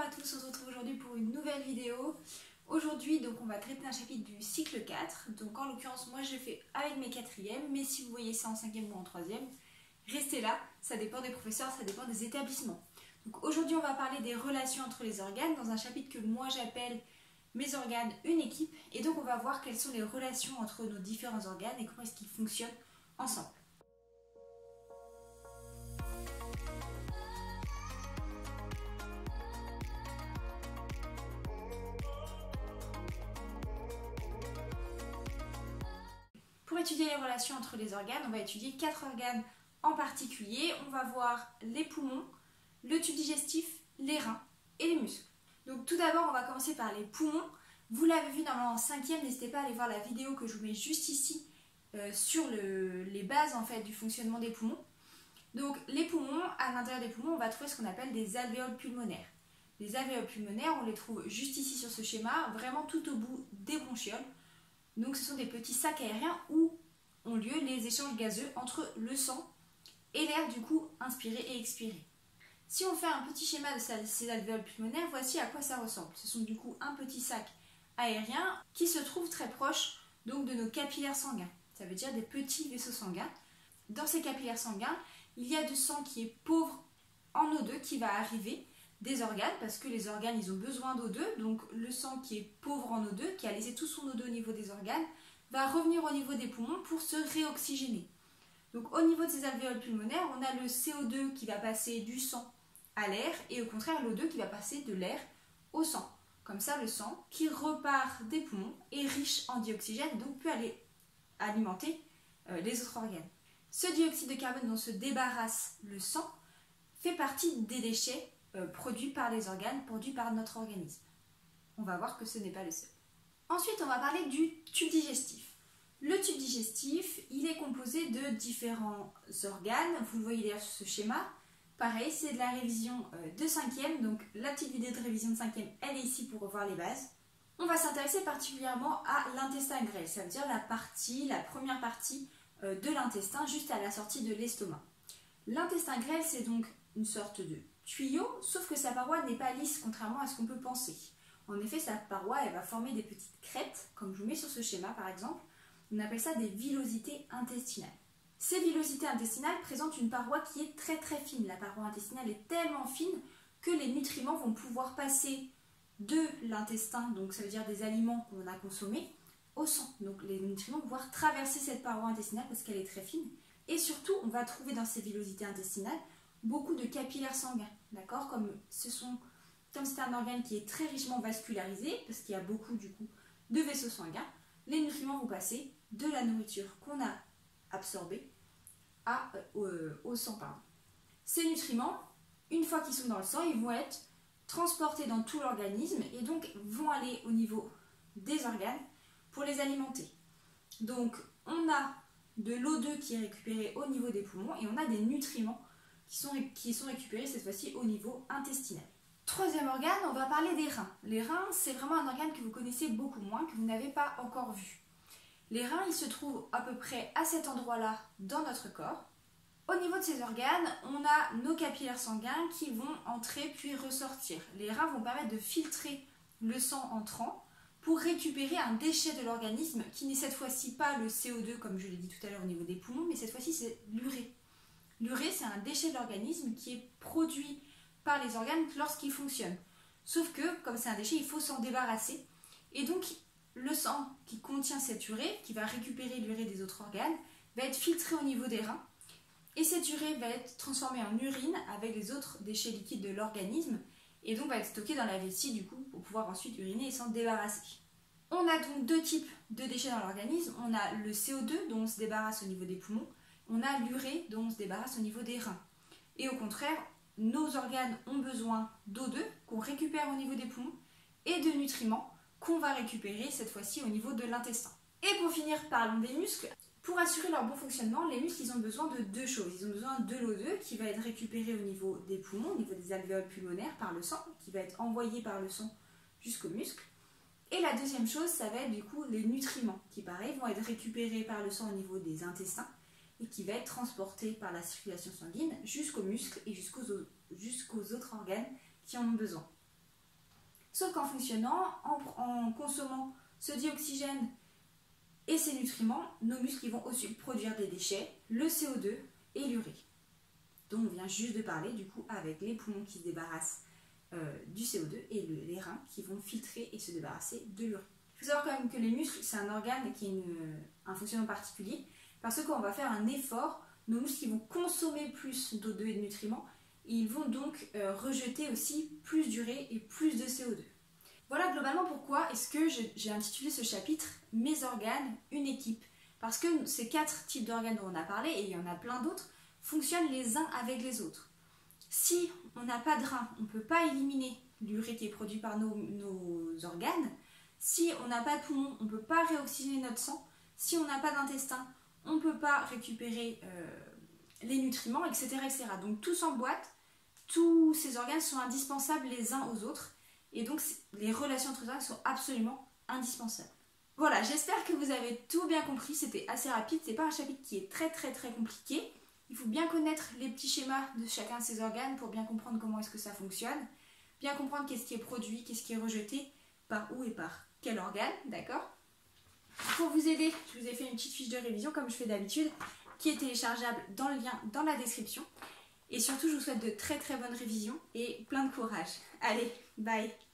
à tous, on se retrouve aujourd'hui pour une nouvelle vidéo. Aujourd'hui donc on va traiter un chapitre du cycle 4, donc en l'occurrence moi je fais avec mes quatrièmes, mais si vous voyez ça en cinquième ou en troisième, restez là, ça dépend des professeurs, ça dépend des établissements. Donc aujourd'hui on va parler des relations entre les organes dans un chapitre que moi j'appelle mes organes, une équipe, et donc on va voir quelles sont les relations entre nos différents organes et comment est-ce qu'ils fonctionnent ensemble. Pour étudier les relations entre les organes, on va étudier 4 organes en particulier. On va voir les poumons, le tube digestif, les reins et les muscles. Donc tout d'abord, on va commencer par les poumons. Vous l'avez vu normalement en 5e, n'hésitez pas à aller voir la vidéo que je vous mets juste ici sur les bases en fait du fonctionnement des poumons. Donc les poumons, à l'intérieur des poumons, on va trouver ce qu'on appelle des alvéoles pulmonaires. Les alvéoles pulmonaires, on les trouve juste ici sur ce schéma, vraiment tout au bout des bronchioles. Donc ce sont des petits sacs aériens où ont lieu les échanges gazeux entre le sang et l'air du coup inspiré et expiré. Si on fait un petit schéma de ces alvéoles pulmonaires, voici à quoi ça ressemble. Ce sont du coup un petit sac aérien qui se trouve très proche donc de nos capillaires sanguins. Ça veut dire des petits vaisseaux sanguins. Dans ces capillaires sanguins, il y a du sang qui est pauvre en O2 qui va arriver des organes, parce que les organes ils ont besoin d'O2, donc le sang qui est pauvre en O2, qui a laissé tout son O2 au niveau des organes, va revenir au niveau des poumons pour se réoxygéner. Donc au niveau de ces alvéoles pulmonaires, on a le CO2 qui va passer du sang à l'air, et au contraire l'O2 qui va passer de l'air au sang. Comme ça le sang qui repart des poumons est riche en dioxygène et donc peut aller alimenter les autres organes. Ce dioxyde de carbone dont se débarrasse le sang fait partie des déchets produits par les organes, produits par notre organisme. On va voir que ce n'est pas le seul. Ensuite, on va parler du tube digestif. Le tube digestif, il est composé de différents organes. Vous le voyez d'ailleurs sur ce schéma. Pareil, c'est de la révision de 5e. Donc la petite vidéo de révision de 5e, elle est ici pour revoir les bases. On va s'intéresser particulièrement à l'intestin grêle. Ça veut dire la première partie de l'intestin, juste à la sortie de l'estomac. L'intestin grêle, c'est donc une sorte de tuyau, sauf que sa paroi n'est pas lisse, contrairement à ce qu'on peut penser. En effet, sa paroi, elle va former des petites crêtes, comme je vous mets sur ce schéma par exemple. On appelle ça des villosités intestinales. Ces villosités intestinales présentent une paroi qui est très très fine. La paroi intestinale est tellement fine que les nutriments vont pouvoir passer de l'intestin, donc ça veut dire des aliments qu'on a consommés, au sang. Donc les nutriments vont pouvoir traverser cette paroi intestinale parce qu'elle est très fine. Et surtout, on va trouver dans ces villosités intestinales beaucoup de capillaires sanguins, d'accord, comme c'est un organe qui est très richement vascularisé, parce qu'il y a beaucoup du coup de vaisseaux sanguins, les nutriments vont passer de la nourriture qu'on a absorbée au sang. Ces nutriments, une fois qu'ils sont dans le sang, ils vont être transportés dans tout l'organisme et donc vont aller au niveau des organes pour les alimenter. Donc on a de l'O2 qui est récupéré au niveau des poumons et on a des nutriments qui sont récupérés cette fois-ci au niveau intestinal. Troisième organe, on va parler des reins. Les reins, c'est vraiment un organe que vous connaissez beaucoup moins, que vous n'avez pas encore vu. Les reins, ils se trouvent à peu près à cet endroit-là dans notre corps. Au niveau de ces organes, on a nos capillaires sanguins qui vont entrer puis ressortir. Les reins vont permettre de filtrer le sang entrant pour récupérer un déchet de l'organisme qui n'est cette fois-ci pas le CO2 comme je l'ai dit tout à l'heure au niveau des poumons, mais cette fois-ci c'est l'urée. L'urée, c'est un déchet de l'organisme qui est produit par les organes lorsqu'ils fonctionnent. Sauf que, comme c'est un déchet, il faut s'en débarrasser. Et donc, le sang qui contient cette urée, qui va récupérer l'urée des autres organes, va être filtré au niveau des reins. Et cette urée va être transformée en urine avec les autres déchets liquides de l'organisme. Et donc, va être stockée dans la vessie, du coup, pour pouvoir ensuite uriner et s'en débarrasser. On a donc deux types de déchets dans l'organisme. On a le CO2, dont on se débarrasse au niveau des poumons. On a l'urée dont on se débarrasse au niveau des reins. Et au contraire, nos organes ont besoin d'O2 qu'on récupère au niveau des poumons et de nutriments qu'on va récupérer cette fois-ci au niveau de l'intestin. Et pour finir, parlons des muscles. Pour assurer leur bon fonctionnement, les muscles ils ont besoin de deux choses. Ils ont besoin de l'O2 qui va être récupéré au niveau des poumons, au niveau des alvéoles pulmonaires par le sang, qui va être envoyé par le sang jusqu'aux muscles. Et la deuxième chose, ça va être du coup les nutriments qui pareil vont être récupérés par le sang au niveau des intestins et qui va être transporté par la circulation sanguine jusqu'aux muscles et jusqu'aux autres organes qui en ont besoin. Sauf qu'en fonctionnant, en consommant ce dioxygène et ces nutriments, nos muscles vont aussi produire des déchets, le CO2 et l'urée, dont on vient juste de parler, du coup, avec les poumons qui se débarrassent du CO2 et les reins qui vont filtrer et se débarrasser de l'urée. Il faut savoir quand même que les muscles, c'est un organe qui a un fonctionnement particulier, parce que quand on va faire un effort, nos muscles vont consommer plus d'O2 et de nutriments, et ils vont donc rejeter aussi plus d'urée et plus de CO2. Voilà globalement pourquoi est-ce que j'ai intitulé ce chapitre « Mes organes, une équipe ». Parce que ces 4 types d'organes dont on a parlé, et il y en a plein d'autres, fonctionnent les uns avec les autres. Si on n'a pas de rein, on ne peut pas éliminer l'urée qui est produite par nos organes. Si on n'a pas de poumon, on ne peut pas réoxygéner notre sang. Si on n'a pas d'intestin, on ne peut pas récupérer les nutriments, etc., etc. Donc tout s'emboîte, tous ces organes sont indispensables les uns aux autres. Et donc les relations entre les organes sont absolument indispensables. Voilà, j'espère que vous avez tout bien compris, c'était assez rapide, c'est pas un chapitre qui est très compliqué. Il faut bien connaître les petits schémas de chacun de ces organes pour bien comprendre comment est-ce que ça fonctionne, bien comprendre qu'est-ce qui est produit, qu'est-ce qui est rejeté, par où et par quel organe, d'accord? Pour vous aider, je vous ai fait une petite fiche de révision comme je fais d'habitude, qui est téléchargeable dans le lien dans la description. Et surtout, je vous souhaite de très bonnes révisions et plein de courage. Allez, bye!